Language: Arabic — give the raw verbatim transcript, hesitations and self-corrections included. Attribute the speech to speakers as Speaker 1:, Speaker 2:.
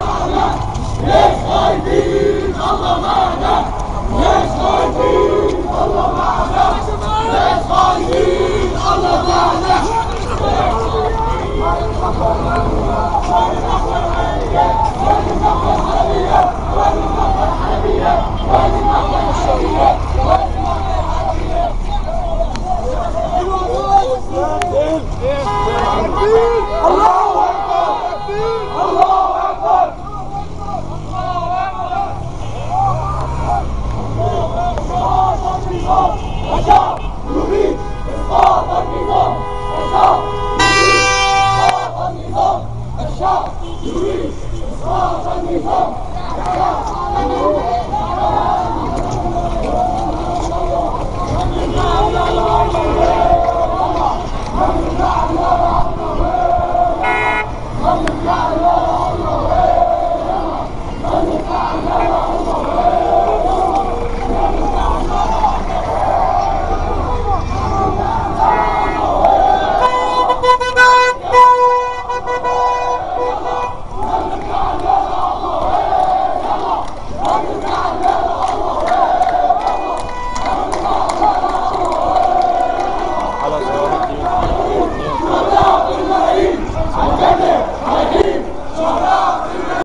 Speaker 1: ليش خايفين؟ الله معنا. ليش خايفين؟ الله معنا. ليش خايفين؟ الله معنا. الشعب يريد إسقاط النظام. الشعب يريد إسقاط النظام. الشعب يريد إسقاط النظام.